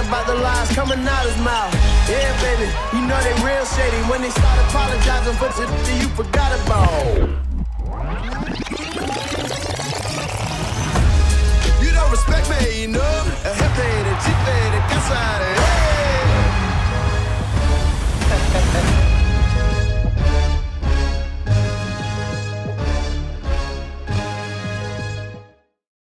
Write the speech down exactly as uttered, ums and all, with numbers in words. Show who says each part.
Speaker 1: about the lies coming out his mouth. Yeah, baby, you know they real shady when they start apologizing for shit that you forgot about.